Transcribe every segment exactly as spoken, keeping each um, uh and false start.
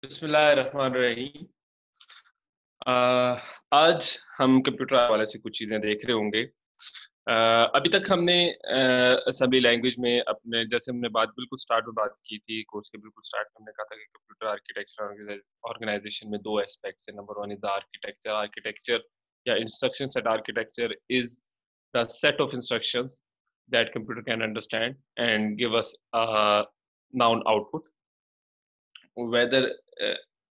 बिस्मिल्लाहिर्रहमानिर्रहीम। अ, आज हम कंप्यूटर हवाले से कुछ चीज़ें देख रहे होंगे। अ, अभी तक हमने अ, असेंबली लैंग्वेज में अपने जैसे हमने बात बिल्कुल स्टार्ट में बात की थी, कोर्स के बिल्कुल स्टार्ट में हमने कहा था कि कंप्यूटर आर्किटेक्चर ऑर्गेनाइ ऑर्गेनाइज़ेशन में दो एस्पेक्ट्स हैं। Number one is the architecture. Architecture या instruction set architecture is the set of instructions that computer can understand and give us a known output whether uh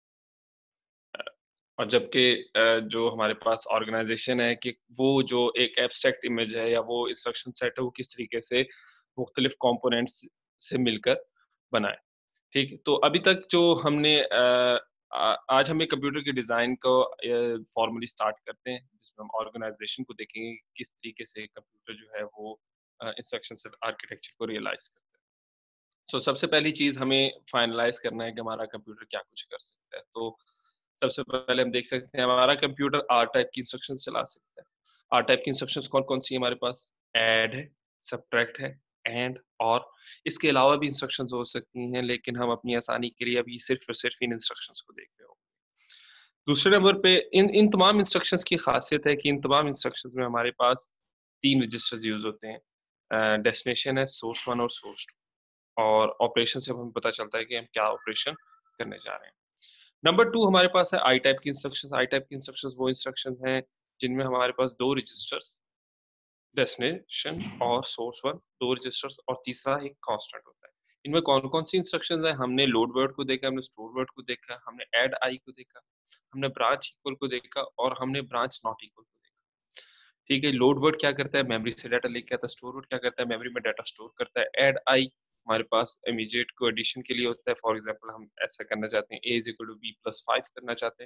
और जबकि अ, जो हमारे पास ऑर्गेनाइज़ेशन है कि वो जो एक एब्स्ट्रैक्ट इमेज है या वो इंस्ट्रक्शन सेट है, वो किस तरीके से मुख्तलिफ कंपोनेंट्स से मिलकर बना है, ठीक है? तो अभी तक जो हमने अ, आ आज हम एक कंप्यूटर के डिज़ाइन को अ, फॉर्मली स्टार्ट करते हैं, जिसमें हम ऑर्गेनाइज़ेशन को देखेंगे, कि किस तरीके से कंप्यूटर जो है वो अ, इंस्ट्रक्शन सेट आर्किटेक्चर को रियलाइज़ करता है। सो सबसे पहली चीज़ हमें फाइनलाइज़ करना है कि हमारा कंप्यूटर क्या कुछ कर सकता है। तो सबसे पहले हम देख सकते हैं हमारा कंप्यूटर आर टाइप की इंस्ट्रक्शंस चला सकता है। आर टाइप की इंस्ट्रक्शंस कौन-कौन सी है हमारे पास? ऐड है, सबट्रैक्ट है, एंड, और इसके अलावा भी इंस्ट्रक्शंस हो सकती हैं, लेकिन हम अपनी आसानी के लिए अभी सिर्फ़ और सिर्फ़ इन इंस्ट्रक्शंस को देख रहे होंगे। दूसरे नंबर पे इन इन तमाम इंस्ट्रक्शंस की ख़ासियत है कि इन तमाम इंस्ट्रक्शंस में हमारे पास तीन रजिस्टर्स यूज़ होते हैं। अ, डेस्टिनेशन है, सोर्स वन और सोर्स टू, और ऑपरेशन से हमें पता चलता है कि हम क्या ऑपरेशन करने जा रहे हैं। नंबर टू हमारे पास है आई टाइप की इंस्ट्रक्शंस। आई टाइप की इंस्ट्रक्शंस वो इंस्ट्रक्शंस हैं जिनमें हमारे पास दो रजिस्टर्स, डेस्टिनेशन और सोर्स वन, दो रजिस्टर्स और तीसरा एक कांस्टेंट होता है। इनमें कौन-कौन सी इंस्ट्रक्शंस हैं? हमने लोड वर्ड को देखा, हमने स्टोर वर्ड को देखा, हमने ऐड आई को देखा, हमने ब्रांच इक्वल को देखा और हमने ब्रांच नॉट इक्वल को देखा। ठीक है, लोड वर्ड क्या करता है? मेमोरी से डाटा लेके आता है। स्टोर वर्ड क्या करता है? मेमोरी में डाटा स्टोर करता है। ऐड आई हमारे पास इमीडिएट को एडिशन के लिए होता है। फॉर एग्जांपल हम ऐसा करना चाहते हैं, a is equal to b plus five करना चाहते हैं।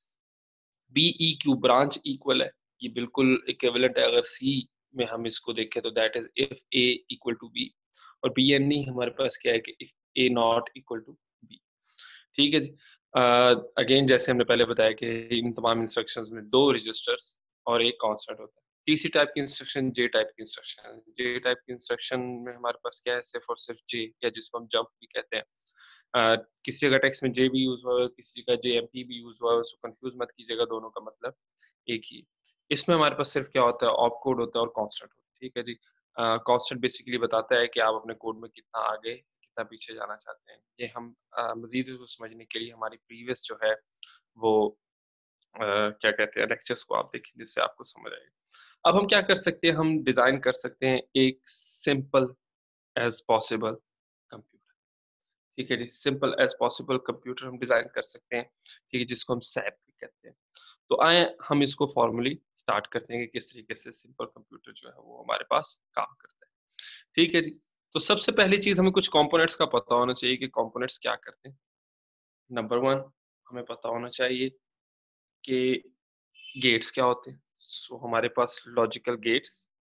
बीईक्यू ब्रांच इक्वल है, ये बिल्कुल इक्विवेलेंट है। अगर सी में हम इसको देखें तो that is if a equal to b, और बीएनई हमारे पास क्या है कि if a not equal to b। ठीक है जी। अ, अगेन जैसे हमने पहले बताया कि इन तमाम इंस्ट्रक्शंस में दो रजिस्टर्स और एक कांस्टेंट होता है। तीसरी टाइप की इंस्ट्रक्शन जे टाइप की इंस्ट्रक्शन है। जे टाइप की इंस्ट्रक्शन में हमारे पास क्या है? सिर्फ और सिर्फ जे, या जिसको हम जंप भी कहते हैं। अ, किसी जगह टेक्स्ट में जे भी यूज़ हुआ है, किसी जगह जेएमपी भी यूज़ हुआ है, उसको कन्फ्यूज़ मत कीजिएगा, दोनों का मतलब एक ही है। इसमें हमारे पास सिर्फ क्या होता है? ऑप कोड होता है और कांस्टेंट होता है, ठीक है जी। अ, कांस्टेंट बेसिकली बताता है कि आप अपने कोड में कितना आगे, कितना पीछे जाना चाहते हैं। ये हम अ, मज़ीद इसको समझने के लिए हमारी प्रीवियस जो है वो अ, क्या कहते हैं, लेक्चर्स को आप देखें, जिससे आपको समझ आएगा। अब हम क्या कर सकते हैं? हम डिज़ाइन कर सकते हैं एक सिंपल एज़ पॉसिबल कंप्यूटर। ठीक है जी, सिंपल एज़ पॉसिबल कंप्यूटर हम डिज़ाइन कर सकते हैं, ठीक है, जिसको हम सैप भी कहते हैं। तो आएँ हम इसको फॉर्मली स्टार्ट करते हैं कि किस तरीके से सिंपल कंप्यूटर जो है वो हमारे पास काम करता है। ठीक है जी। तो सबसे पहली चीज़ हमें कुछ कंपोनेंट्स का पता होना चाहिए कि कंपोनेंट्स क्या करते हैं। नंबर वन हमें पता होना चाहिए कि गेट्स क्या होते हैं। सो हमारे पास लॉजिकल गेट्स,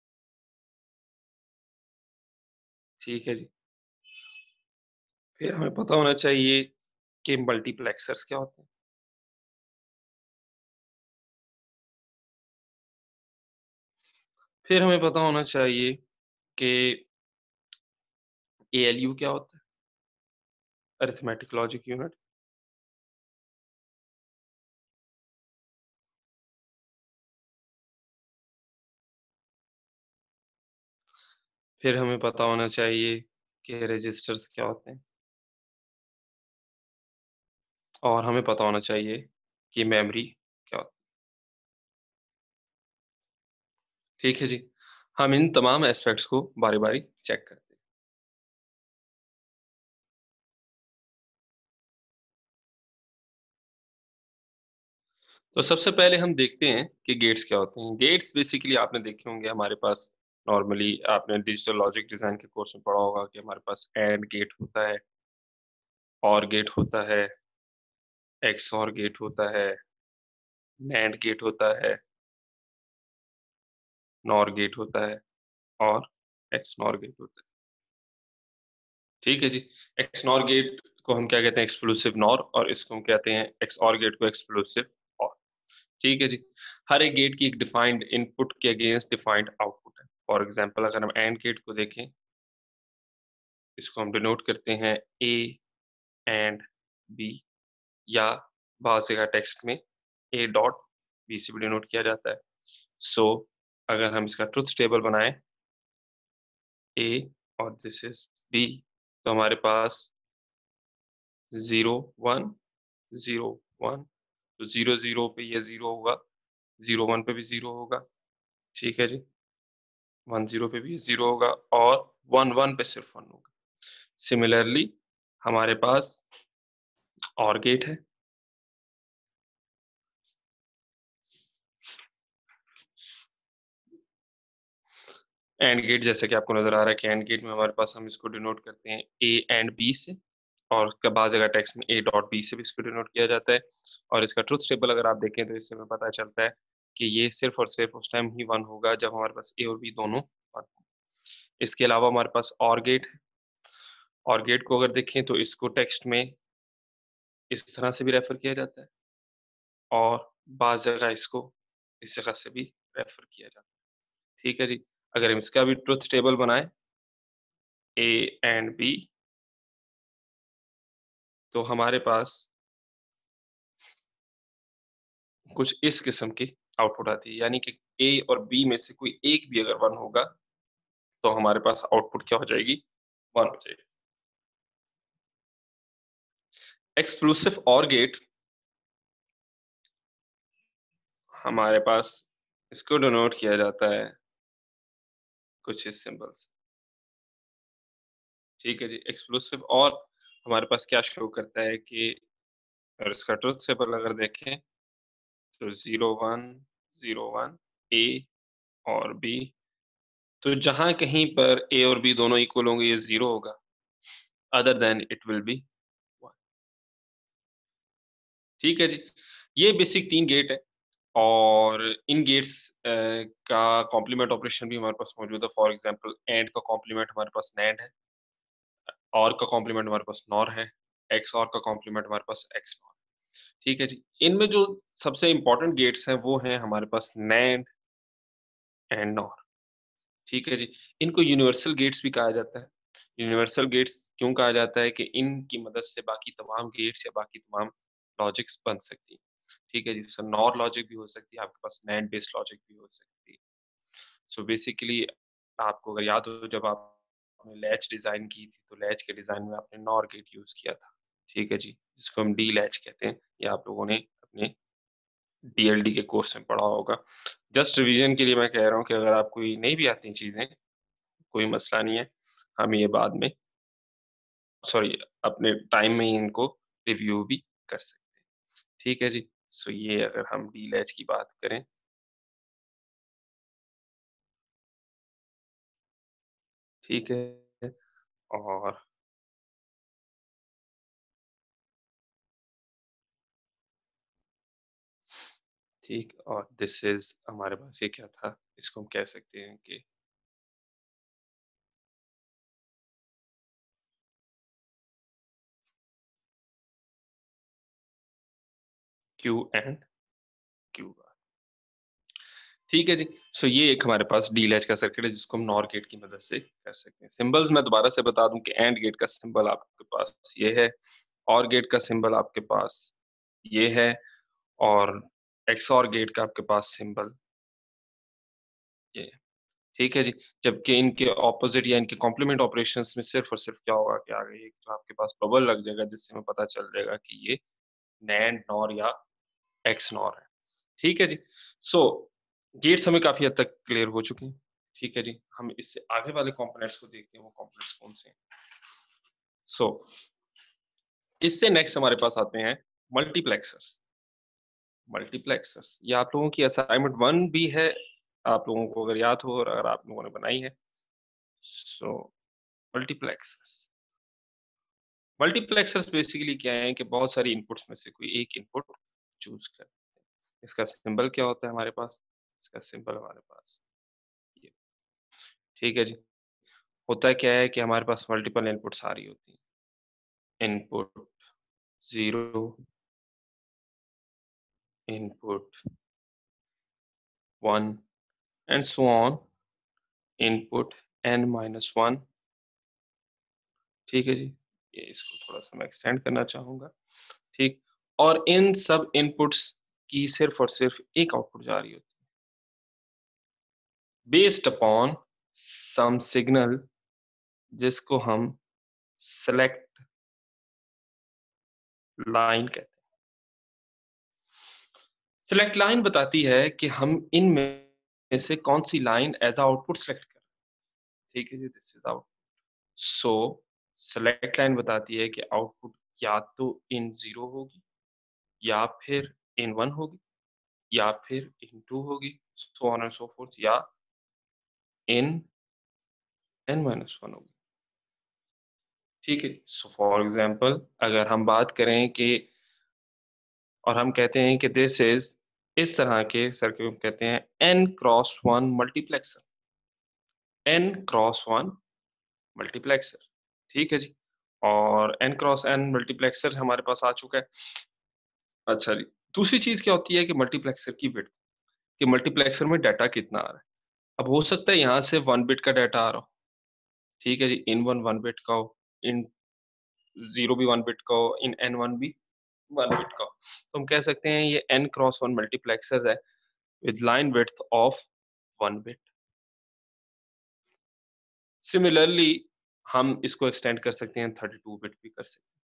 ठीक है जी। फिर हमें पता होना चाहिए कि मल्टीप्लेक्सर्स क्या होते हैं। फिर हमें पता होना चाहिए कि एएलयू क्या होता है, अरिथमेटिक लॉजिक यूनिट। फिर हमें पता होना चाहिए कि रजिस्टर्स क्या होते हैं, और हमें पता होना चाहिए कि मेमोरी क्या होती है। ठीक है जी। हम इन तमाम एस्पेक्ट्स को बारी-बारी चेक करते हैं। तो सबसे पहले हम देखते हैं कि गेट्स क्या होते हैं। गेट्स बेसिकली आपने देखे होंगे हमारे पास, नॉर्मली आपने डिजिटल लॉजिक डिज़ाइन के कोर्स में पढ़ा होगा कि हमारे पास एंड गेट होता है, और गेट होता है, एक्सऑर गेट होता है, नैंड गेट होता है, नॉर गेट होता है और एक्सनॉर गेट होता है। ठीक है जी। एक्सनॉर गेट को हम क्या कहते हैं? एक्सक्लूसिव नॉर, और इसको हम कहते हैं एक्सऑर गेट को एक्सक्लूसिव ऑर। ठीक है जी। हर एक गेट की एक डिफाइंड इनपुट के अगेंस्ट डिफाइंड आउटपुट है। फॉर एग्ज़ाम्पल अगर हम एंड गेट को देखें, इसको हम डिनोट करते हैं ए एंड बी, या बहुत जगह टेक्स्ट में ए डॉट बी से भी डिनोट किया जाता है। सो so, अगर हम इसका ट्रुथ टेबल बनाएं ए और दिस इज बी, तो हमारे पास ज़ीरो वन ज़ीरो वन, तो ज़ीरो ज़ीरो पे ये ज़ीरो होगा, ज़ीरो वन पे भी ज़ीरो होगा, ठीक है जी। वन ज़ीरो पे भी ज़ीरो होगा और वन वन पे सिर्फ वन होगा। सिमिलरली हमारे पास और गेट है। एंड गेट, जैसे कि आपको नजर आ रहा है कि एंड गेट में हमारे पास हम इसको डिनोट करते हैं ए एंड बी से, और उसके बाद जगह टेक्स्ट में ए डॉट बी से भी इसको डिनोट किया जाता है। और इसका ट्रुथ टेबल अगर आप देखें तो इससे हमें पता चलता है कि ये सिर्फ और सिर्फ उस टाइम ही वन होगा जब हमारे पास ए और बी दोनों वन हो। इसके अलावा हमारे पास और गेट है। और गेट को अगर देखें तो इसको टेक्स्ट में इस तरह से भी रेफर किया जाता है और बाज़ जगह इसको इस जगह से भी रेफर किया जाता है। ठीक है जी। अगर हम इसका भी ट्रुथ टेबल बनाएं ए एंड बी, तो हमारे पास कुछ इस किस्म की आउटपुट आती है, यानी कि ए और बी में से कोई एक भी अगर वन होगा तो हमारे पास आउटपुट क्या हो जाएगी, वन हो जाएगी। एक्सक्लूसिव और गेट हमारे पास इसको डिनोट किया जाता है कुछ इस सिंबल से। ठीक है जी। एक्सक्लूसिव और हमारे पास क्या शो करता है कि अगर इसका ट्रुथ टेबल अगर देखें तो zero one zero one A और बी, तो जहां कहीं पर ए और बी दोनों इक्वल होंगे ये ज़ीरो होगा, other than it will be one. ठीक है जी। ये बेसिक तीन गेट है और इन गेट्स अ, का कॉम्प्लीमेंट ऑपरेशन भी हमारे पास मौजूद है। फॉर एग्जांपल एंड का कॉम्प्लीमेंट हमारे पास नैंड है, और का कॉम्प्लीमेंट हमारे पास नॉर है, एक्स और का कॉम्प्लीमेंट हमारे पास एक्स नॉर। ठीक है जी। इनमें जो सबसे इंपॉर्टेंट गेट्स हैं वो हैं हमारे पास नैंड एंड नॉर। ठीक है जी। इनको यूनिवर्सल गेट्स भी कहा जाता है। यूनिवर्सल गेट्स क्यों कहा जाता है कि इनकी मदद से बाकी तमाम गेट्स या बाकी तमाम लॉजिक्स बन सकती हैं। ठीक है जी। सो नॉर लॉजिक भी हो सकती है, आपके पास नैंड बेस्ड लॉजिक भी हो सकती है। सो बेसिकली आपको अगर याद हो जब आपने लैच डिज़ाइन की थी, तो लैच के डिज़ाइन में आपने नॉर गेट यूज़ किया था। ठीक है जी, जिसको हम डी लैच कहते हैं। ये आप लोगों ने अपने डीएलडी के कोर्स में पढ़ा होगा। जस्ट रिवीजन के लिए मैं कह रहा हूँ कि अगर आपको ये नहीं भी आती चीज़ें, कोई मसला नहीं है। हम ये बाद में सॉरी अपने टाइम में ही इनको रिव्यू भी कर सकते हैं। ठीक है जी। सो ये अगर हम डी लैच की बात करें, ठीक है? और ठीक, और दिस इज़ हमारे पास ये क्या था? इसको हम कह सकते हैं कि क्यू एंड क्यू बार। ठीक है जी। सो ये एक हमारे पास डीलैच का सर्किट है जिसको हम नॉर गेट की मदद से कर सकते हैं। सिंबल्स मैं दोबारा से बता दूं कि एंड गेट का सिंबल आपके पास ये है, और गेट का सिंबल आपके पास ये है, और एक्सऑर गेट का आपके पास सिंबल ये है। ठीक है जी। जबकि इनके ऑपोजिट या इनके कॉम्प्लीमेंट ऑपरेशंस में सिर्फ और सिर्फ क्या होगा कि आगे एक जो आपके पास बबल लग जाएगा जिससे हमें पता चल जाएगा कि ये नैंड नॉर या एक्स नॉर है। ठीक है जी। सो गेट्स हमें काफ़ी हद तक क्लियर हो चुके हैं। ठीक है जी। हम इससे आगे वाले कंपोनेंट्स को देखते हैं, वो कंपोनेंट्स कौन से हैं। सो इससे नेक्स्ट हमारे पास आते हैं मल्टीप्लेक्सर्स। मल्टीप्लेक्सर्स ये आप लोगों की असाइनमेंट वन भी है, आप लोगों को अगर याद हो और अगर आप लोगों ने बनाई है। सो मल्टीप्लेक्सर्स मल्टीप्लेक्सर्स बेसिकली क्या है कि बहुत सारी इनपुट्स में से कोई एक इनपुट चूज़ कर। इसका सिंबल क्या होता है हमारे पास? इसका सिंबल हमारे पास ये। ठीक है जी। होता क्या है कि हमारे पास मल्टीपल इनपुट्स आ रही होती हैं। Input zero, input one and so on, input n minus one. ठीक है जी। ये इसको थोड़ा-सा मैं एक्सटेंड करना चाहूँगा। ठीक। और इन सब इनपुट्स की सिर्फ और सिर्फ एक आउटपुट जा रही होती है, बेस्ड अपॉन सम सिग्नल जिसको हम सेलेक्ट लाइन कहते हैं। सेलेक्ट लाइन बताती है कि हम इनमें से कौन-सी line as a output select करें, ठीक है जी, this is out. So select line बताती है कि आउटपुट या तो इन ज़ीरो होगी, या फिर इन वन होगी, या फिर इन टू होगी, so on and so forth, या इन एन माइनस वन होगी, ठीक है? सो फॉर एग्ज़ाम्पल अगर हम बात करें कि और हम कहते हैं कि दिस इज़ इस तरह के सर्किट को कहते हैं N cross one multiplexer, N cross one multiplexer, ठीक है जी? और एन क्रॉस एन मल्टीप्लेक्सर हमारे पास आ चुका है। अच्छा जी, दूसरी चीज़ क्या होती है कि मल्टीप्लेक्सर की विड्थ, कि मल्टीप्लेक्सर में डाटा कितना आ रहा है। अब हो सकता है यहाँ से वन बिट का डाटा आ रहा हो, ठीक है जी? इन वन, वन बिट का हो, इन ज़ीरो भी वन बिट का हो, इन एन वन भी वन बिट का हो। तो हम कह सकते हैं ये एन क्रॉस वन मल्टीप्लेक्सर है with line width of one bit. Similarly हम इसको एक्सटेंड कर सकते हैं, थर्टी टू बिट भी कर सकते हैं,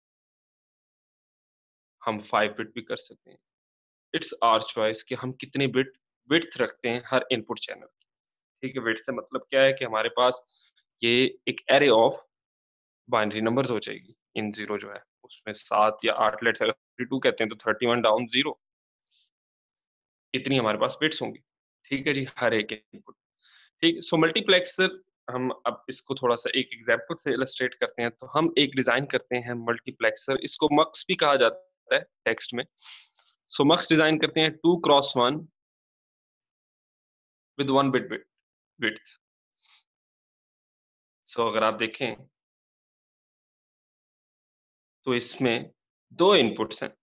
हम फाइव बिट भी कर सकते हैं। इट्स आवर चॉइस कि हम कितने बिट विड्थ रखते हैं हर इनपुट चैनल की, ठीक है? विड्थ से मतलब क्या है कि हमारे पास ये एक एरे ऑफ बाइनरी नंबर्स हो जाएगी। इन ज़ीरो जो है, उसमें सात या आठ, लेट्स अगर थर्टी टू कहते हैं तो थर्टी वन डाउन ज़ीरो, इतनी हमारे पास बिट्स होंगी। ठीक है जी, हर एक इनपुट। ठीक है, सो मल्टीप्लेक्सर हम अब इसको थोड़ा-सा एक एग्ज़ाम्पल से इलस्ट्रेट करते हैं, तो हम एक डिज़ाइन करते हैं मल्टीप्लेक्सर, इसको मक्स भी कहा जाता है टेक्स्ट में। सो मक्स डिज़ाइन करते हैं two cross one with one bit bit width. So अगर आप देखें, तो इसमें दो इनपुट्स हैं,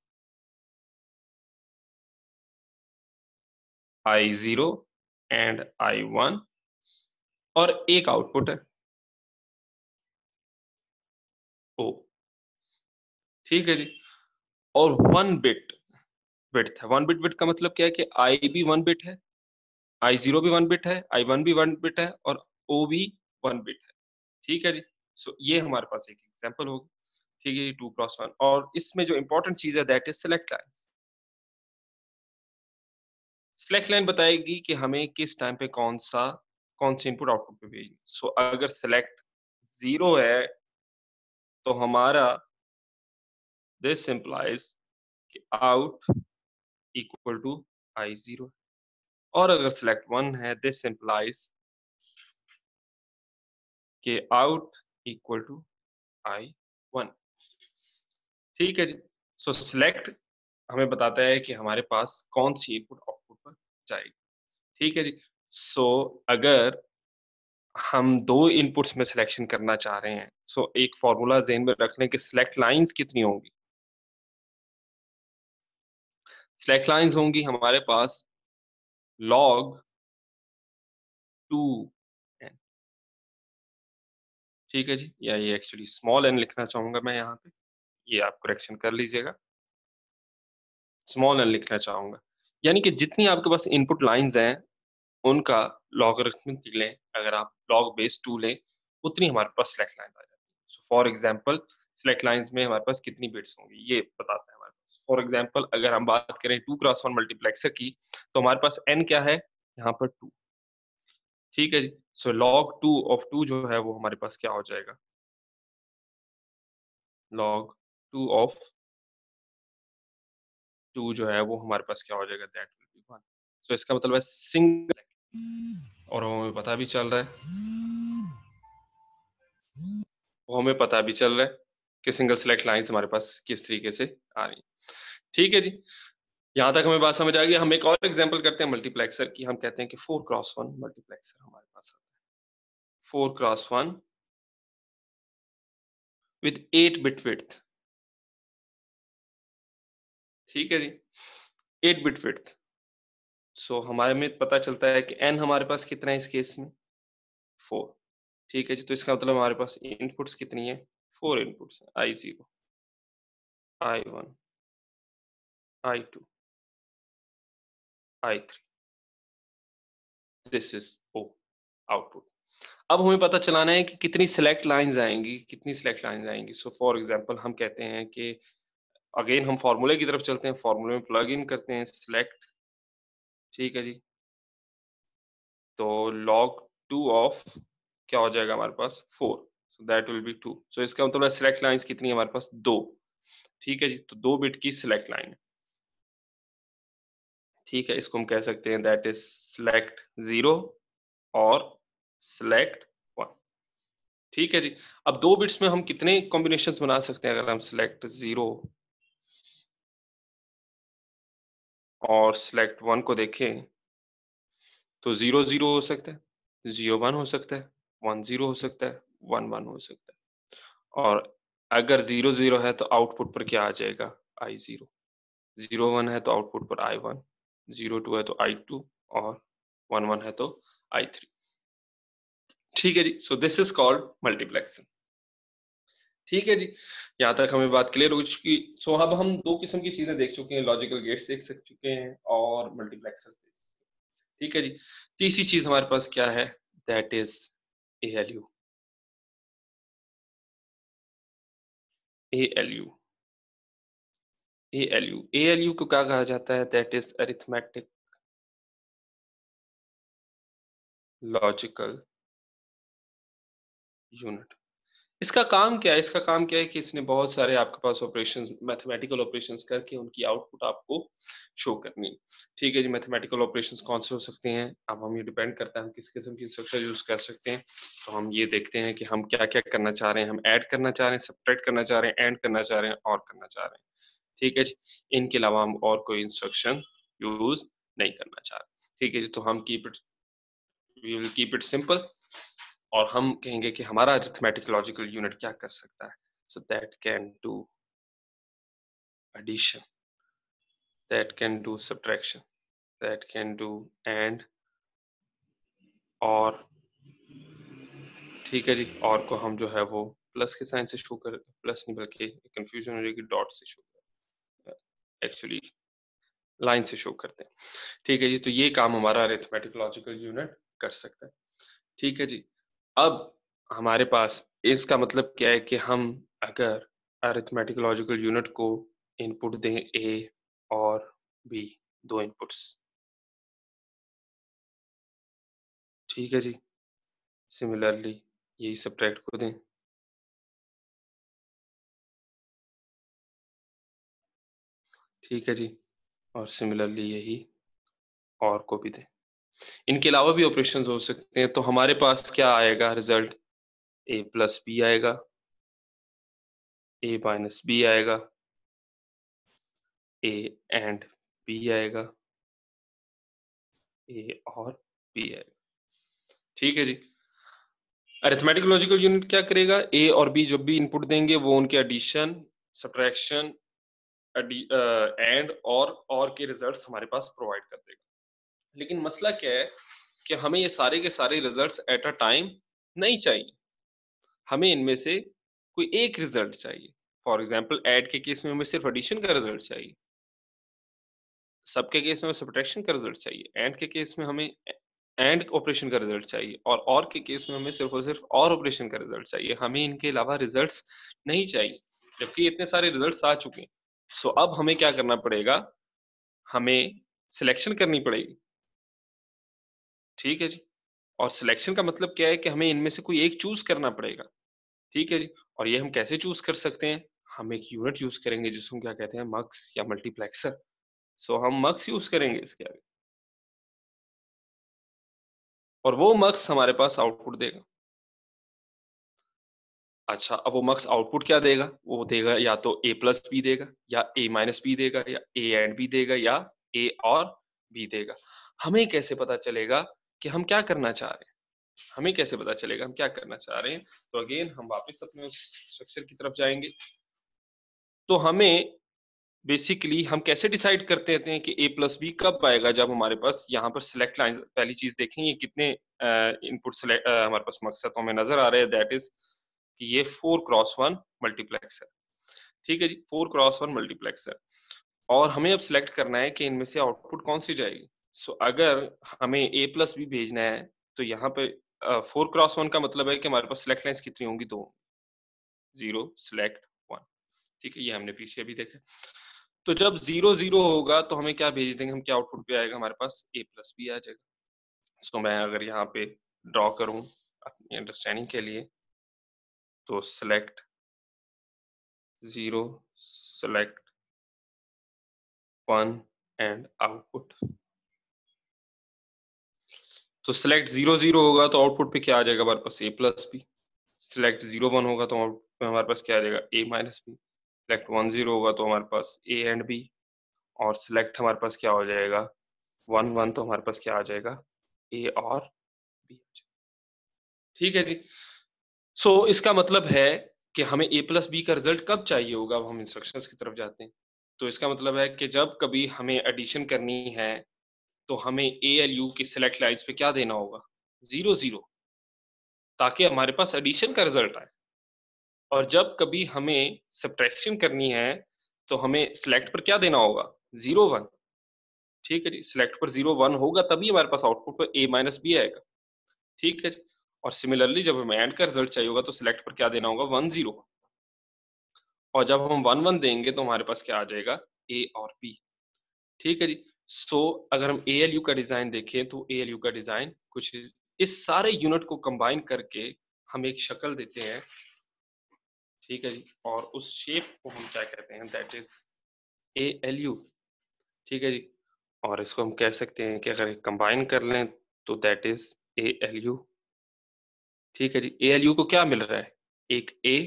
I zero and I one, और एक आउटपुट है ओ, ठीक है जी? और वन बिट विड्थ है। वन बिट विड्थ का मतलब क्या है कि आई भी वन बिट है, आई ज़ीरो भी वन बिट है, आई वन भी वन बिट है, और ओ भी वन बिट है। ठीक है जी? सो ये हमारे पास एक एग्ज़ाम्पल होगी। ठीक है, टू क्रॉस वन, और इसमें जो इम्पोर्टेंट चीज़ है that is select lines. Select line बताएगी कि हमें किस टाइम पे कौन-सा कौन सी इनपुट आउटपुट पे भेजनी है। सो अगर सेलेक्ट ज़ीरो है, तो हमारा दिस इम्प्लाइज़ कि out equal to I zero, और अगर सेलेक्ट वन है, दिस इम्प्लाइज़ कि out equal to I one. ठीक है जी? सो सिलेक्ट हमें बताता है कि हमारे पास कौन-सी इनपुट आउटपुट पर जाएगी। ठीक है जी? सो अगर हम दो इनपुट्स में सिलेक्शन करना चाह रहे हैं, सो एक फ़ॉर्मूला ज़हन में रख लें कि सिलेक्ट लाइन्स कितनी होंगी? सिलेक्ट लाइन्स होंगी हमारे पास लॉग टू एन, ठीक है जी? या ये एक्चुअली स्मॉल एन लिखना चाहूँगा मैं यहाँ पे, ये आप करेक्शन कर लीजिएगा। स्मॉल एन लिखना चाहूँगा। यानी कि जितनी आपके पास इनपुट लाइन्स हैं, उनका लॉगरिथमिक लें, अगर आप लॉग बेस टू लें, उतनी हमारे पास सिलेक्ट लाइन आ जाती है। So for example select lines में हमारे पास कितनी बिट्स होंगी, ये बताता है हमारे पास। फॉर एग्ज़ाम्पल अगर हम बात करें टू क्रॉस वन मल्टीप्लेक्सर की, तो हमारे पास n क्या है? यहाँ पर टू, ठीक है जी? So log two of two जो है वो हमारे पास क्या हो जाएगा? लॉग टू ऑफ टू जो है वो हमारे पास क्या हो जाएगा? That will be one. So इसका मतलब है सिंगल, और वो हमें पता भी चल रहा है वो हमें पता भी चल रहा है कि सिंगल सेलेक्ट लाइन्स हमारे पास किस तरीके से आ रही हैं। ठीक है जी, यहाँ तक हमें बात समझ आ गई। हम एक और एग्जांपल करते हैं मल्टीप्लेक्सर की। हम कहते हैं कि फोर क्रॉस वन मल्टीप्लेक्सर हमारे पास आता है। Four cross one with eight bit width, ठीक है जी, एट बिट विड्थ। सो हमारे में पता चलता है कि n हमारे पास कितना है इस केस में? फोर, ठीक है जी। तो इसका मतलब हमारे पास इनपुट्स कितनी है? फोर इनपुट्स हैं, I zero, I one, I two, I three, this is O output. अब हमें पता चलाना है कि कितनी सिलेक्ट लाइंस आएंगी, कितनी सिलेक्ट लाइंस आएंगी। सो फॉर एग्जांपल हम कहते हैं कि अगेन हम फॉर्मूले की तरफ चलते हैं, फॉर्मूले में प्लग इन करते हैं सिलेक्ट, ठीक है जी। तो log टू ऑफ क्या हो जाएगा हमारे पास four, so that will be two. So इसका मतलब सिलेक्ट लाइंस कितनी है हमारे पास, दो, ठीक है जी। तो दो बिट की सिलेक्ट लाइन है, ठीक है। इसको हम कह सकते हैं दैट इज सिलेक्ट जीरो और सिलेक्ट वन, ठीक है जी। अब दो बिट्स में हम कितने कॉम्बिनेशंस बना सकते हैं, अगर हम सिलेक्ट जीरो और सिलेक्ट वन को देखें तो जीरो जीरो हो सकता है, जीरो वन हो सकता है, वन जीरो हो सकता है, वन वन हो सकता है। और अगर जीरो जीरो है तो आउटपुट पर क्या आ जाएगा, आई जीरो। जीरो वन है तो आउटपुट पर आई वन, जीरो टू है तो आई टू, और वन वन है तो आई थ्री, ठीक है जी। So this is called multiplexing, ठीक है जी। यहाँ तक हमें बात क्लियर हो चुकी। सो अब हम दो किस्म की चीजें देख चुके हैं, लॉजिकल गेट्स देख सक चुके हैं और मल्टीप्लेक्सर्स देख चुके हैं, ठीक है जी। तीसरी चीज हमारे पास क्या है, that is A L U. A L U, A L U, A L U को क्या कहा जाता है, that is arithmetic logical unit. इसका काम क्या है, इसका काम क्या है कि इसने बहुत सारे आपके पास ऑपरेशंस, मैथमेटिकल ऑपरेशंस करके उनकी आउटपुट आपको शो करनी है, ठीक है जी। मैथमेटिकल ऑपरेशंस कौन से हो सकते हैं, अब हम ये डिपेंड करता है हम किस किस्म की इंस्ट्रक्शन यूज कर सकते हैं। तो हम ये देखते हैं कि हम क्या क्या करना चाह रहे हैं, हम ऐड करना चाह रहे हैं, सब्ट्रैक्ट करना चाह रहे हैं, एंड करना चाह रहे हैं, और करना चाह रहे हैं, ठीक है जी। इनके अलावा हम और कोई इंस्ट्रक्शन यूज नहीं करना चाह रहे, ठीक है जी। तो हम keep it, we will keep it simple, और हम कहेंगे कि हमारा अरिथमेटिक लॉजिकल यूनिट क्या कर सकता है। So that can do addition, that can do subtraction, that can do and, और, ठीक है जी। और को हम जो है वो प्लस के साइन से शो कर, प्लस नहीं बल्कि कंफ्यूजन हो जाएगी, डॉट से शो कर, एक्चुअली लाइन से शो करते हैं, ठीक है जी। तो ये काम हमारा अरिथमेटिक लॉजिकल यूनिट कर सकता है, ठीक है जी। अब हमारे पास इसका मतलब क्या है कि हम अगर अरिथमेटिक लॉजिकल यूनिट को इनपुट दें ए और बी, दो इनपुट्स, ठीक है जी। सिमिलरली यही सब्ट्रैक्ट को दें, ठीक है जी। और सिमिलरली यही और को भी दें। इनके अलावा भी ऑपरेशंस हो सकते हैं। तो हमारे पास क्या आएगा रिजल्ट, ए प्लस बी आएगा, ए माइनस बी आएगा, ए एंड बी आएगा, ए और बी आएगा, ठीक है जी। अरिथमेटिक लॉजिकल यूनिट क्या करेगा, ए और बी जब भी इनपुट देंगे वो उनके एडिशन, सब्ट्रैक्शन, एंड और और के रिजल्ट्स हमारे पास प्रोवाइड कर देगा। लेकिन मसला क्या है कि हमें ये सारे के सारे रिजल्ट्स एट अ टाइम नहीं चाहिए, हमें इनमें से कोई एक रिजल्ट चाहिए। फॉर एग्जांपल ऐड के केस में हमें सिर्फ एडिशन का रिजल्ट चाहिए, सब के केस में सब्ट्रैक्शन का रिजल्ट चाहिए, एंड के केस में हमें एंड ऑपरेशन का रिजल्ट चाहिए, और और के केस में हमें सिर्फ और सिर्फ और ऑपरेशन का रिजल्ट चाहिए, हमें इनके अलावा रिजल्ट्स नहीं चाहिए, जबकि इतने सारे रिजल्ट्स आ चुके हैं। सो अब हमें क्या करना पड़ेगा, हमें सिलेक्शन करनी पड़ेगी, ठीक है जी। और सिलेक्शन का मतलब क्या है कि हमें इनमें से कोई एक चूज करना पड़ेगा, ठीक है जी। और ये हम कैसे चूज कर सकते हैं, हम एक यूनिट यूज करेंगे जिसको क्या कहते हैं, मक्स या मल्टीप्लेक्सर। सो हम मक्स यूज करेंगे इसके आगे, और वो मक्स हमारे पास आउटपुट देगा। अच्छा, अब वो मक्स आउटपुट क्या देगा, वो देगा या तो ए प्लस बी देगा, या ए माइनस बी देगा, या ए एंड बी देगा, या ए और बी देगा। हमें कैसे पता चलेगा कि हम क्या करना चाह रहे हैं, हमें कैसे पता चलेगा हम क्या करना चाह रहे हैं। तो अगेन हम वापस अपने स्ट्रक्चर की तरफ जाएंगे। तो हमें बेसिकली हम कैसे डिसाइड करते हैं कि ए प्लस बी कब आएगा, जब हमारे पास यहाँ पर सिलेक्ट लाइन, पहली चीज देखें ये कितने इनपुट सेलेक्ट हमारे पास मकसद तो हमें नजर आ रहे हैं, दैट इज कि ये फोर क्रॉस वन मल्टीप्लेक्स है, ठीक है जी। फोर क्रॉस वन मल्टीप्लेक्स है। और हमें अब सिलेक्ट करना है कि इनमें से आउटपुट कौन सी जाएगी। सो so, अगर हमें ए प्लस बी भेजना है तो यहाँ पे फोर क्रॉस वन का मतलब है कि हमारे पास सिलेक्ट लाइन्स कितनी होंगी, दो, जीरो सिलेक्ट वन। ठीक है, ये हमने पीछे अभी देखा। तो जब जीरो जीरो होगा तो हमें क्या भेज देंगे हम, क्या आउटपुट पे आएगा हमारे पास, ए प्लस बी आ जाएगा। सो so, मैं अगर यहाँ पे ड्रॉ करूं अपनी अंडरस्टैंडिंग के लिए, तो select zero select one and output. तो सिलेक्ट जीरो जीरो होगा तो आउटपुट पे क्या आ जाएगा हमारे पास, A plus B. Select zero one होगा तो आउटपुट पे हमारे पास क्या आ जाएगा, A minus B. Select one zero होगा तो हमारे पास ए एंड बी। और सिलेक्ट हमारे पास क्या हो जाएगा, वन वन, तो हमारे पास क्या आ जाएगा, ए और बी। ठीक है जी। सो so, इसका मतलब है कि हमें ए प्लस बी का रिजल्ट कब चाहिए होगा, अब हम इंस्ट्रक्शंस की तरफ जाते हैं। तो इसका मतलब है कि जब कभी हमें एडिशन करनी है तो हमें ए एल यू की सिलेक्ट लाइन्स पे क्या देना होगा, जीरो जीरो, ताकि हमारे पास एडिशन का रिजल्ट आए। और जब कभी हमें सब्ट्रैक्शन करनी है तो हमें सिलेक्ट पर क्या देना होगा, जीरो वन। ठीक है जी, सिलेक्ट पर जीरो वन होगा तभी हमारे पास आउटपुट पर ए माइनस बी आएगा। ठीक है जी। और सिमिलरली जब हमें एंड का रिजल्ट चाहिए होगा तो सिलेक्ट पर क्या देना होगा, वन जीरो। और जब हम वन वन देंगे तो हमारे पास क्या आ जाएगा, ए और बी। ठीक है जी। सो so, अगर हम ए एल यू का डिजाइन देखें तो ए एल यू का डिजाइन कुछ इस सारे यूनिट को कंबाइन करके हम एक शक्ल देते हैं। ठीक है जी। और उस शेप को हम क्या कहते हैं, that is A L U. ठीक है जी। और इसको हम कह सकते हैं कि अगर कंबाइन कर लें तो that is A L U. ठीक है जी। ए एल यू को क्या मिल रहा है, एक ए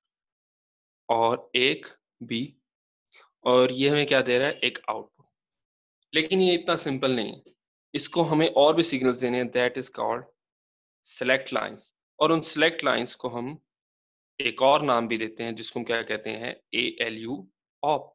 और एक बी, और ये हमें क्या दे रहा है, एक आउटपुट। लेकिन ये इतना सिंपल नहीं है, इसको हमें और भी सिग्नल्स देने हैं, that is called select lines. और उन सेलेक्ट लाइंस को हम एक और नाम भी देते हैं जिसको हम क्या कहते हैं, A L U op.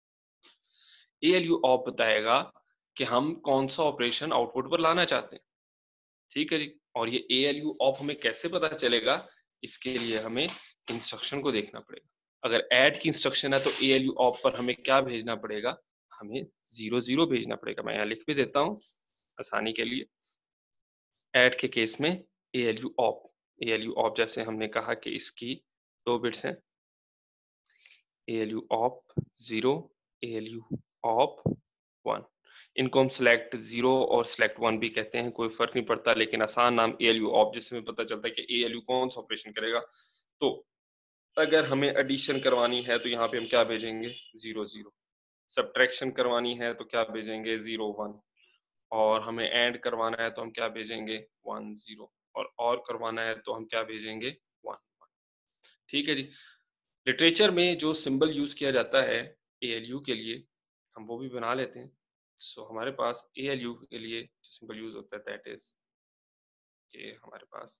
A L U op बताएगा कि हम कौन सा ऑपरेशन आउटपुट पर लाना चाहते हैं। ठीक है जी। और ये ए एल यू ऑफ हमें कैसे पता चलेगा, इसके लिए हमें इंस्ट्रक्शन को देखना पड़ेगा। अगर ऐड की इंस्ट्रक्शन है तो ए एल यू ऑफ पर हमें क्या भेजना पड़ेगा, हमें जीरो जीरो भेजना पड़ेगा। मैं यहाँ लिख भी देता हूँ आसानी के लिए। ऐड के केस में A L U op, A L U op जैसे हमने कहा कि इसकी दो बिट्स हैं, A L U op zero, A L U op one. इनको हम सिलेक्ट जीरो और सिलेक्ट वन भी कहते हैं, कोई फर्क नहीं पड़ता, लेकिन आसान नाम ए एल यू ऑफ, जिसमें पता चलता है कि ए एल यू कौन सा ऑपरेशन करेगा। तो अगर हमें एडिशन करवानी है तो यहाँ पे हम क्या भेजेंगे, जीरो जीरो। सब्ट्रैक्शन करवानी है तो क्या भेजेंगे, जीरो वन। और हमें एंड करवाना है तो हम क्या भेजेंगे, वन जीरो। और और करवाना है तो हम क्या भेजेंगे, वन वन। ठीक है जी। लिटरेचर में जो सिंबल यूज किया जाता है ए एल यू के लिए, हम वो भी बना लेते हैं। सो so, हमारे पास ए एल यू के लिए जो सिंबल यूज होता है दैट इज ये हमारे पास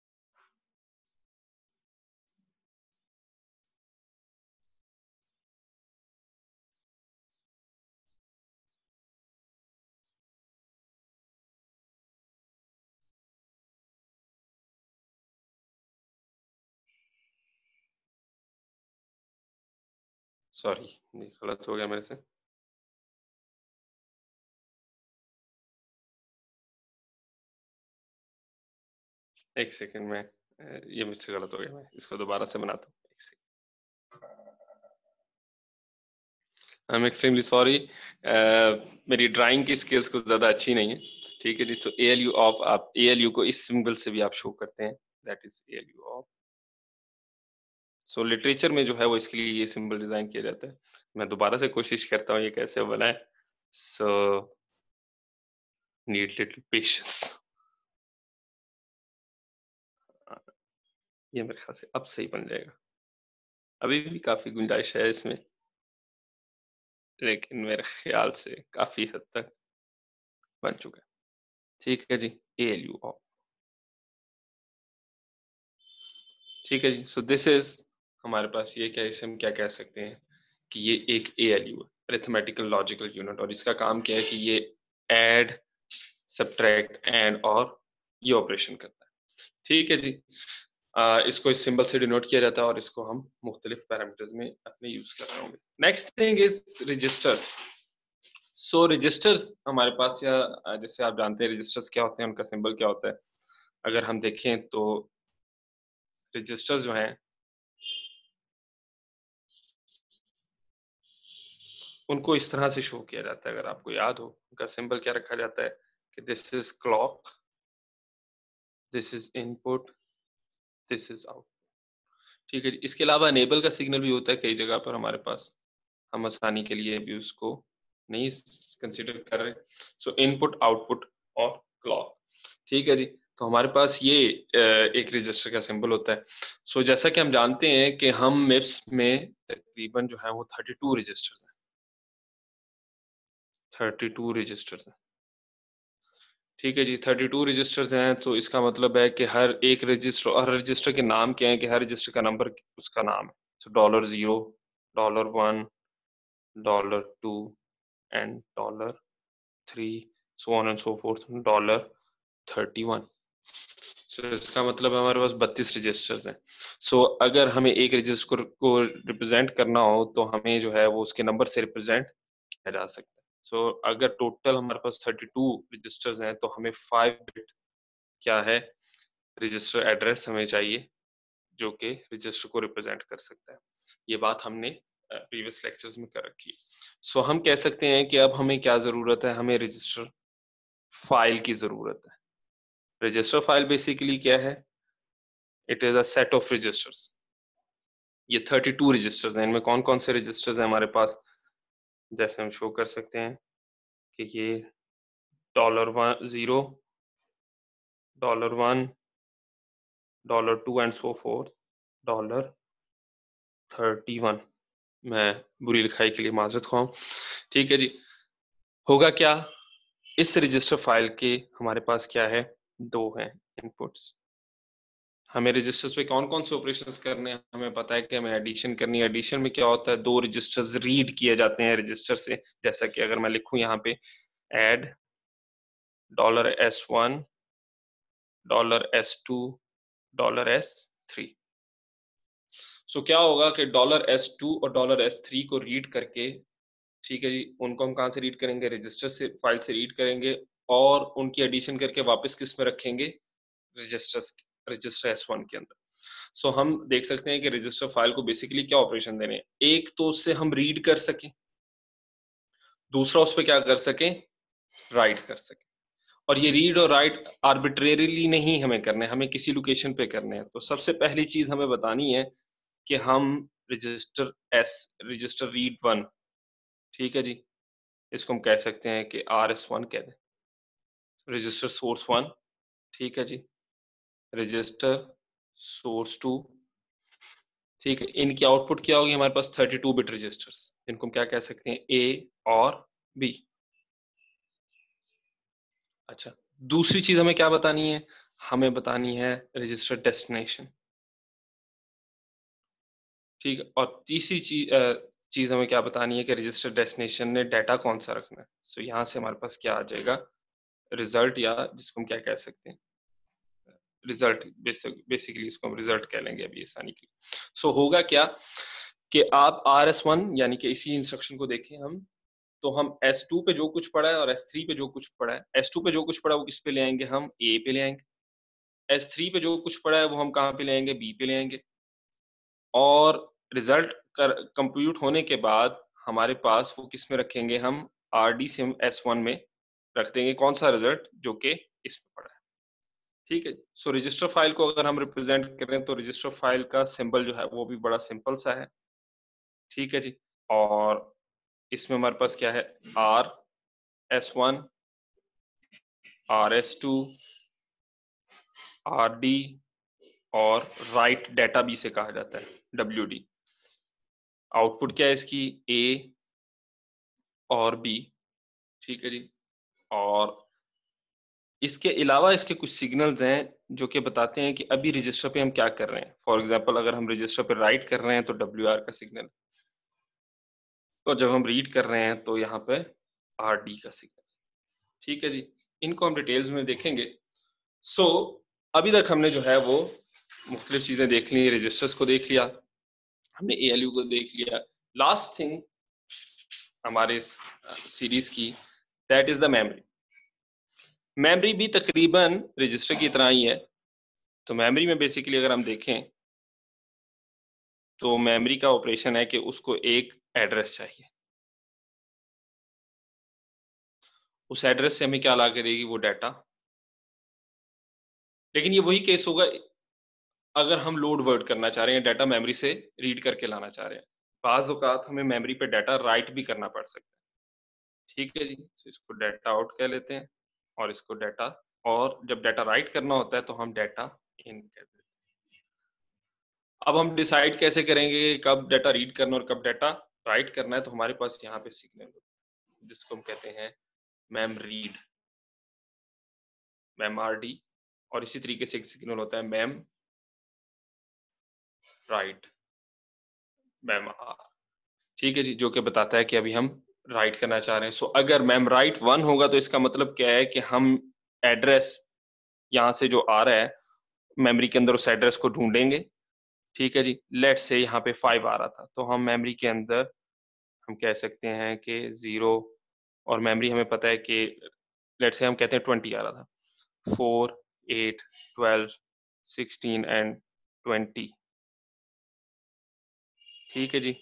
सॉरी, गलत हो गया मेरे से। एक सेकंड में, ये मुझसे गलत हो गया, मैं इसको दोबारा से बनाता हूँ। एक second, I am extremely sorry, मेरी ड्राइंग की स्किल्स कुछ ज्यादा अच्छी नहीं है। ठीक है जी। तो ए एल यू ऑफ, आप ए एल यू को इस सिंबल से भी आप शो करते हैं, that is A L U op. So literature में जो है वो इसके लिए ये सिंबल डिजाइन किया जाता है। मैं दोबारा से कोशिश करता हूँ ये कैसे बना है। So need little patience. ये मेरे ख्याल से अब सही बन जाएगा, अभी भी काफी गुंजाइश है इसमें, लेकिन मेरे ख्याल से काफी हद तक बन चुका है। ठीक है जी। A L U op. ठीक है जी। सो दिस इज हमारे पास ये, क्या इसे हम क्या कह सकते हैं कि ये एक ए एल यू है, अरिथमेटिकल लॉजिकल यूनिट। और इसका काम क्या है कि ये ऐड, सब्ट्रैक्ट, एंड और ये ऑपरेशन करता है। ठीक है जी। आ, इसको इस सिंबल से डिनोट किया जाता है और इसको हम मुख्तलिफ पैरामीटर्स में अपने यूज कर रहे होंगे। Next thing is registers. So registers हमारे पास, या जैसे आप जानते हैं रजिस्टर्स क्या होते हैं, उनका सिंबल क्या होता है। अगर हम देखें तो रजिस्टर्स जो हैं उनको इस तरह से शो किया जाता है। अगर आपको याद हो, उनका सिंबल क्या रखा जाता है कि this is clock, this is input, this is out. ठीक है जी। इसके अलावा अनेबल का सिग्नल भी होता है कई जगह पर हमारे पास, हम आसानी के लिए भी उसको नहीं कंसिडर कर रहे। सो इनपुट, आउटपुट और क्लॉक। ठीक है जी। तो हमारे पास ये एक रजिस्टर का सिंबल होता है। सो so, जैसा कि हम जानते हैं कि हम मिप्स में तकरीबन जो है वो थर्टी टू रजिस्टर्स हैं, थर्टी टू रजिस्टर्स हैं। ठीक है जी। थर्टी टू रजिस्टर्स हैं, तो इसका मतलब है कि हर एक रजिस्टर, हर रजिस्टर के नाम क्या है कि हर रजिस्टर का नंबर उसका नाम है। So dollar zero, dollar one, dollar two and dollar three, so on and so forth, dollar thirty one. So इसका मतलब हमारे पास बत्तीस रजिस्टर्स हैं। सो so, अगर हमें एक रजिस्टर को रिप्रेजेंट करना हो तो हमें जो है वो उसके नंबर से रिप्रेजेंट किया जा सकता है। सो so, अगर टोटल हमारे पास थर्टी टू रजिस्टर्स हैं तो हमें फाइव बिट क्या है रजिस्टर एड्रेस हमें चाहिए जो कि रजिस्टर को रिप्रेजेंट कर सकता है। ये बात हमने प्रीवियस लेक्चर्स में कर रखी है। सो so, हम कह सकते हैं कि अब हमें क्या जरूरत है, हमें रजिस्टर फाइल की जरूरत है। रजिस्टर फाइल बेसिकली क्या है, it is a set of registers. ये थर्टी टू रजिस्टर्स हैं। इनमें कौन कौन से रजिस्टर्स हैं हमारे पास, जैसे हम शो कर सकते हैं कि ये dollar one zero, dollar one, dollar two and so forth, dollar thirty one. मैं बुरी लिखाई के लिए माजरत ख्वाह। ठीक है जी। होगा क्या, इस रजिस्टर फाइल के हमारे पास क्या है, दो हैं इनपुट्स। हमें रजिस्टर्स पे कौन कौन से ऑपरेशंस करने हैं, हमें पता है कि हमें एडिशन करनी है। एडिशन में क्या होता है, दो रजिस्टर्स रीड किए जाते हैं रजिस्टर से। जैसा कि अगर मैं लिखूं यहाँ पे add dollar S one, dollar S two, dollar S three. So क्या होगा कि डॉलर एस टू और डॉलर एस थ्री को रीड करके, ठीक है जी, उनको हम कहाँ से रीड करेंगे, रजिस्टर से, फाइल से रीड करेंगे और उनकी एडिशन करके वापस किस में रखेंगे, रजिस्टर रजिस्टर एस वन के अंदर। सो so, हम देख सकते हैं कि रजिस्टर फाइल को बेसिकली क्या ऑपरेशन देने हैं, एक तो उससे हम रीड कर सकें, दूसरा उस पर क्या कर सकें, राइट कर सकें। और ये रीड और राइट आर्बिट्रेरीली नहीं हमें करने, हमें किसी लोकेशन पे करने हैं। तो सबसे पहली चीज हमें बतानी है कि हम register S, register read one, ठीक है जी, इसको हम कह सकते हैं कि आर एस वन कह दें। रजिस्टर सोर्स वन, ठीक है जी, रजिस्टर सोर्स टू, ठीक है। इनकी आउटपुट क्या होगी, हमारे पास थर्टी टू बिट रजिस्टर्स, इनको हम क्या कह सकते हैं, ए और बी। अच्छा, दूसरी चीज हमें क्या बतानी है, हमें बतानी है रजिस्टर डेस्टिनेशन, ठीक है। और तीसरी चीज चीज हमें क्या बतानी है कि रजिस्टर डेस्टिनेशन ने डाटा कौन सा रखना है। सो so, यहाँ से हमारे पास क्या आ जाएगा, रिजल्ट, या जिसको हम क्या कह सकते हैं, रिजल्ट। बेसिकली इसको हम रिजल्ट कह लेंगे अभी आसानी के लिए। सो so, होगा क्या कि आप आर एस वन यानी कि इसी इंस्ट्रक्शन को देखें हम, तो हम एस टू पे जो कुछ पड़ा है और एस थ्री पे जो कुछ पड़ा है, एस टू पे जो कुछ पड़ा है वो किस पे ले आएंगे, हम ए पे ले आएंगे। एस थ्री पे जो कुछ पड़ा है वो हम कहाँ पे ले आएंगे, बी पे ले आएंगे। और रिजल्ट कर कंप्यूट होने के बाद हमारे पास वो किस में रखेंगे, हम आर डी से एस वन में रख देंगे कौन सा रिजल्ट, जो कि इसमें पड़ा है। ठीक है। सो रजिस्टर फाइल को अगर हम रिप्रेजेंट करें तो रजिस्टर फाइल का सिंबल जो है वो भी बड़ा सिंपल सा है, ठीक है जी। और इसमें हमारे पास क्या है, R S one, R S two, R D और राइट डेटा भी से कहा जाता है, डब्ल्यू डी। आउटपुट क्या है इसकी, ए और बी, ठीक है जी। और इसके अलावा इसके कुछ सिग्नल्स हैं जो कि बताते हैं कि अभी रजिस्टर पे हम क्या कर रहे हैं। फॉर एग्जांपल अगर हम रजिस्टर पे राइट कर रहे हैं तो डब्ल्यू आर का सिग्नल, और जब हम रीड कर रहे हैं तो यहाँ पे आर डी का सिग्नल, ठीक है जी। इनको हम डिटेल्स में देखेंगे। सो so, अभी तक हमने जो है वो मुख्तलिफ चीजें देख ली, रजिस्टर्स को देख लिया हमने, ए एल यू को देख लिया। लास्ट थिंग हमारे सीरीज की, that is the memory. Memory भी तकरीबन रजिस्टर की तरह ही है। तो मेमोरी में बेसिकली अगर हम देखें तो मेमोरी का ऑपरेशन है कि उसको एक एड्रेस चाहिए, उस एड्रेस से हमें क्या ला के देगी, वो डाटा। लेकिन ये वही केस होगा अगर हम लोड वर्ड करना चाह रहे हैं, डाटा मेमोरी से रीड करके लाना चाह रहे हैं। बाज़ औक़ात हमें मेमोरी पे डाटा राइट भी करना पड़ सकता है। ठीक है जी, तो इसको डाटा आउट कह लेते हैं और इसको डाटा, और जब डाटा राइट करना होता है तो हम डाटा इन कह देते हैं। अब हम डिसाइड कैसे करेंगे कब डाटा रीड करना और कब डाटा राइट करना है, तो हमारे पास यहाँ पे सिग्नल जिसको हम कहते हैं mem read, mem R D, और इसी तरीके से एक सिग्नल होता है मेम राइट, मेम आर। ठीक है जी, जो कि बताता है कि अभी हम राइट करना चाह रहे हैं। सो so, अगर मेम राइट वन होगा तो इसका मतलब क्या है कि हम एड्रेस यहाँ से जो आ रहा है मेमोरी के अंदर उस एड्रेस को ढूंढेंगे। ठीक है जी, लेट से यहाँ पे फाइव आ रहा था तो हम मेमोरी के अंदर हम कह सकते हैं कि जीरो, और मेमोरी हमें पता है कि लेट से हम कहते हैं ट्वेंटी आ रहा था, four, eight, twelve, sixteen and twenty. ठीक है जी।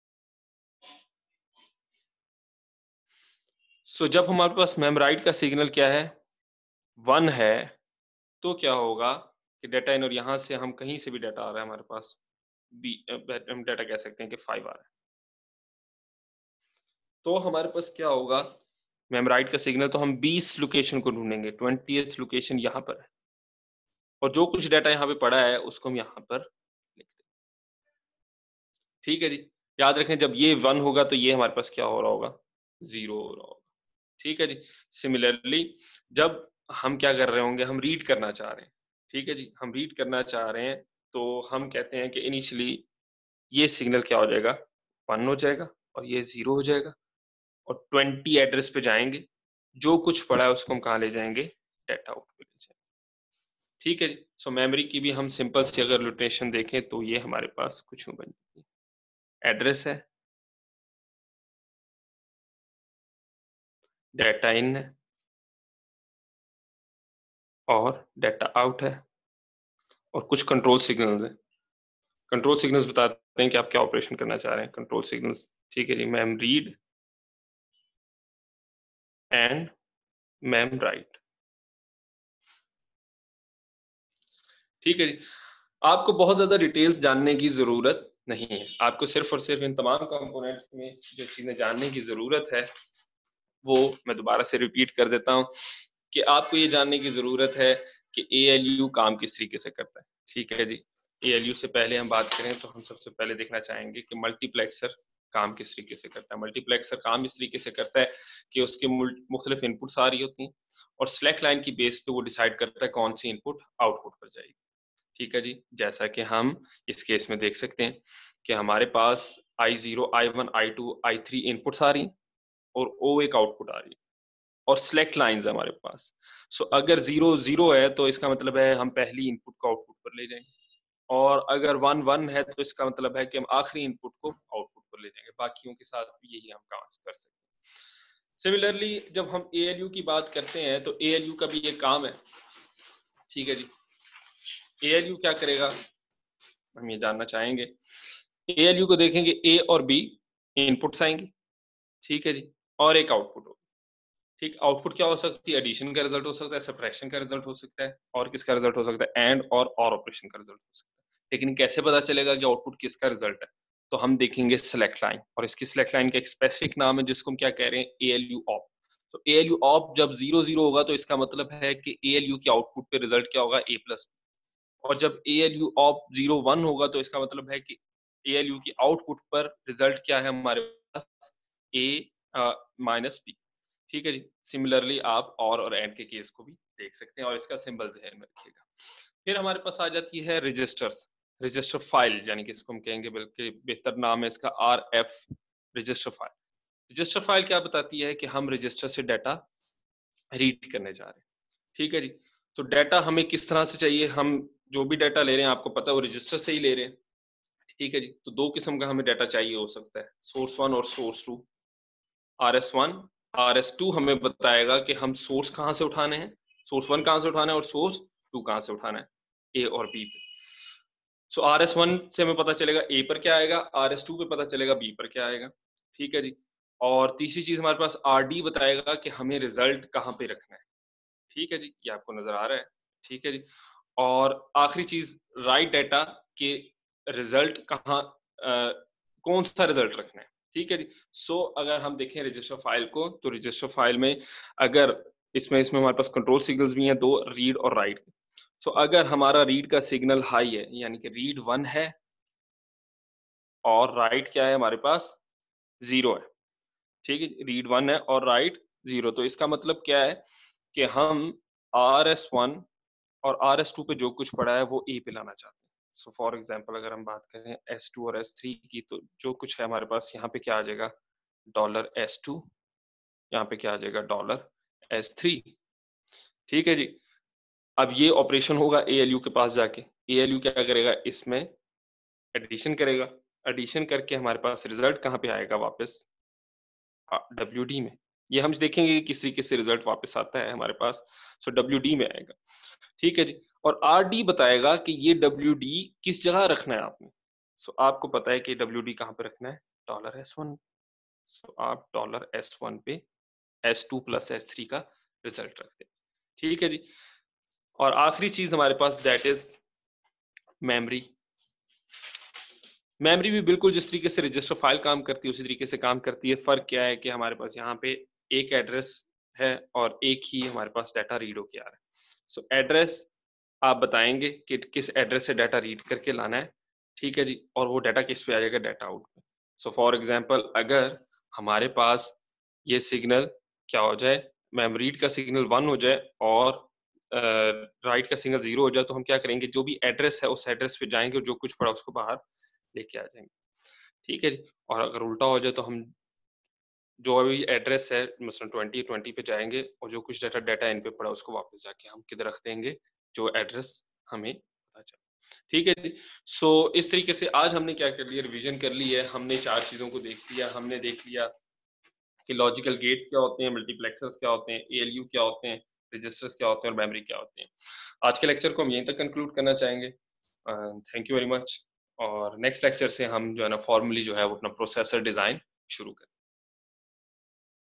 सो so, जब हमारे पास मेमोराइट का सिग्नल क्या है, वन है, तो क्या होगा कि डाटा इन, और यहाँ से हम कहीं से भी डाटा आ रहा है हमारे पास, बी हम डाटा कह सकते हैं कि फाइव आ रहा है, तो हमारे पास क्या होगा, मेमोराइट का सिग्नल, तो हम बीस लोकेशन को ढूंढेंगे, ट्वेंटिएथ लोकेशन यहाँ पर है, और जो कुछ डाटा यहाँ पे पड़ा है उसको हम यहाँ पर लिख दें। ठीक है जी, याद रखें जब ये वन होगा तो ये हमारे पास क्या हो रहा होगा, जीरो हो रहा होगा। ठीक है जी। सिमिलरली जब हम क्या कर रहे होंगे, हम रीड करना चाह रहे हैं। ठीक है जी, हम रीड करना चाह रहे हैं तो हम कहते हैं कि इनिशियली ये सिग्नल क्या हो जाएगा, वन हो जाएगा, और ये जीरो हो जाएगा, और ट्वेंटी एड्रेस पे जाएंगे, जो कुछ पड़ा है उसको हम कहाँ ले जाएंगे, डाटा आउट पे ले जाएंगे। ठीक है जी। सो मेमोरी की भी हम सिंपल सी अगर नोटेशन देखें तो ये हमारे पास कुछ बन जाती है, एड्रेस है, डाटा इन है, और डाटा आउट है, और कुछ कंट्रोल सिग्नल्स हैं। कंट्रोल सिग्नल्स बताते हैं कि आप क्या ऑपरेशन करना चाह रहे हैं, कंट्रोल सिग्नल्स। ठीक है जी, mem read and mem write. ठीक है जी, आपको बहुत ज्यादा डिटेल्स जानने की जरूरत नहीं है, आपको सिर्फ और सिर्फ इन तमाम कंपोनेंट्स में जो चीजें जानने की जरूरत है वो मैं दोबारा से रिपीट कर देता हूँ कि आपको ये जानने की जरूरत है कि ए एल यू काम किस तरीके से करता है। ठीक है जी, ए एल यू से पहले हम बात करें तो हम सबसे पहले देखना चाहेंगे कि मल्टीप्लेक्सर काम किस तरीके से करता है। मल्टीप्लेक्सर काम इस तरीके से करता है कि उसके मुख्तलिफ इनपुट्स आ रही होती हैं, और सिलेक्ट लाइन की बेस पे वो डिसाइड करता है कौन सी इनपुट आउटपुट पर जाएगी। ठीक है जी, जैसा कि हम इस केस में देख सकते हैं कि हमारे पास I zero, I one, I two, I three inputs आ रही हैं, और ओ एक आउटपुट आ रही है, और सिलेक्ट लाइंस है हमारे पास। सो so, अगर जीरो जीरो है तो इसका मतलब है हम पहली इनपुट को आउटपुट पर ले जाएंगे, और अगर वन वन है तो इसका मतलब है कि हम आखिरी इनपुट को आउटपुट पर ले जाएंगे। बाकियों के साथ भी यही हम काम कर सकते हैं। सिमिलरली जब हम ए एल यू की बात करते हैं तो ए एल यू का भी ये काम है। ठीक है जी, ए एल यू क्या करेगा हम ये जानना चाहेंगे। ए एल यू को देखेंगे, ए और बी इनपुट्स आएंगे, ठीक है जी, और एक आउटपुट होगा। ठीक, आउटपुट क्या हो सकती है, एडिशन का रिजल्ट हो सकता है, सब्ट्रैक्शन का रिजल्ट हो सकता है, और किसका रिजल्ट हो सकता है, एंड और और ऑपरेशन का रिजल्ट हो सकता है। लेकिन कैसे पता चलेगा कि आउटपुट किसका रिजल्ट है, तो हम देखेंगे सिलेक्ट लाइन, और इसकी सिलेक्ट लाइन का एक स्पेसिफिक नाम है जिसको हम क्या कह रहे हैं, ए एल यू ऑप। तो ए एल यू ऑप जब जीरो जीरो होगा तो इसका मतलब है कि ए एल यू की आउटपुट पे रिजल्ट क्या होगा, ए प्लस। और जब A L U op zero one होगा तो इसका मतलब है कि ए एल यू की आउटपुट पर रिजल्ट क्या है हमारे पास, ए माइनस बी। ठीक है जी, सिमिलरली आप और और एंड के केस को भी देख सकते हैं, और इसका सिंबल ध्यान में रखिएगा। फिर हमारे पास आ जाती है रजिस्टर्स, रजिस्टर फाइल, यानी कि इसको हम कहेंगे, बल्कि बेहतर नाम है इसका R F, register file. Register file क्या बताती है कि हम रजिस्टर से डाटा रीड करने जा रहे हैं। ठीक है जी, तो डाटा हमें किस तरह से चाहिए, हम जो भी डाटा ले रहे हैं आपको पता है वो रजिस्टर से ही ले रहे हैं, ठीक है जी। तो दो किस्म का हमें डाटा चाहिए हो सकता है, सोर्स वन और source two. R S one, R S two हमें बताएगा कि हम सोर्स कहाँ से उठाने हैं, सोर्स वन कहाँ से उठाना है और सोर्स टू कहाँ से उठाना है, ए और बी पे। सो आर एस वन से हमें पता चलेगा ए पर क्या आएगा, आर एस टू पे पता चलेगा बी पर क्या आएगा, ठीक है जी। और तीसरी चीज हमारे पास आर डी बताएगा कि हमें रिजल्ट कहाँ पे रखना है, ठीक है जी, ये आपको नजर आ रहा है, ठीक है जी। और आखिरी चीज राइट डाटा के रिजल्ट कहाँ, अ, कौन सा रिजल्ट रखना है, ठीक है जी। सो so, अगर हम देखें रजिस्टर फाइल को, तो रजिस्टर फाइल में अगर इसमें इसमें हमारे पास कंट्रोल सिग्नल्स भी हैं दो, रीड और राइट। सो so, अगर हमारा रीड का सिग्नल हाई है यानी कि रीड वन है और राइट क्या है हमारे पास जीरो है, ठीक है, रीड वन है और राइट जीरो, तो इसका मतलब क्या है कि हम आर एस वन और आर एस टू पे जो कुछ पड़ा है वो ए पे लाना चाहते हैं। सो फॉर एग्जाम्पल अगर हम बात करें एस टू और एस थ्री की, तो जो कुछ है हमारे पास यहाँ पे क्या आ जाएगा, डॉलर एस टू, यहाँ पे क्या आ जाएगा, डॉलर एस थ्री, ठीक है जी। अब ये ऑपरेशन होगा ए एल यू के पास जाके, ए एल यू क्या करेगा, इसमें एडिशन करेगा, एडिशन करके हमारे पास रिजल्ट कहाँ पे आएगा वापस, डब्ल्यू डी में। ये हम देखेंगे कि किस तरीके से रिजल्ट वापस आता है हमारे पास, सो डब्ल्यू डी में आएगा, ठीक है जी। और आर डी बताएगा कि ये डब्ल्यू डी किस जगह रखना है आपने। सो so, आपको पता है कि डब्ल्यू डी कहाँ पे रखना है, डॉलर एस वन। सो आप डॉलर एस वन पे S two plus S three का रिजल्ट रखते हैं, ठीक है जी। और आखिरी चीज हमारे पास दैट इज मेमोरी। मेमोरी भी बिल्कुल जिस तरीके से रजिस्टर फाइल काम करती है उसी तरीके से काम करती है। फर्क क्या है कि हमारे पास यहाँ पे एक एड्रेस है और एक ही हमारे पास डाटा रीड होके आ रहा है। सो so, एड्रेस आप बताएंगे कि किस एड्रेस से डाटा रीड करके लाना है, ठीक है जी, और वो डाटा किस पे आ जाएगा, डाटा आउट पे। सो फॉर एग्जांपल अगर हमारे पास ये सिग्नल क्या हो जाए, मेमोरी रीड का सिग्नल वन हो जाए और राइट uh, का सिग्नल जीरो हो जाए, तो हम क्या करेंगे, जो भी एड्रेस है उस एड्रेस पे जाएंगे और जो कुछ पड़ा उसको बाहर लेके आ जाएंगे, ठीक है जी। और अगर उल्टा हो जाए तो हम जो अभी एड्रेस है मसलन ट्वेंटी ट्वेंटी पे जाएंगे और जो कुछ डाटा डाटा इन पे पड़ा उसको वापस जाके हम किधर रख देंगे, जो एड्रेस हमें पता चले, ठीक है जी। सो so, इस तरीके से आज हमने क्या कर लिया, रिवीजन कर ली है, हमने चार चीजों को देख लिया। हमने देख लिया कि लॉजिकल गेट्स क्या होते हैं, मल्टीप्लेक्सर्स क्या होते हैं, ए एल यू क्या होते हैं, रजिस्टर्स क्या होते हैं और मेमोरी क्या होते हैं। आज के लेक्चर को हम यहीं तक कंक्लूड करना चाहेंगे। Thank you very much. और नेक्स्ट लेक्चर से हम जो है ना फॉर्मली जो है वो अपना प्रोसेसर डिजाइन शुरू करें।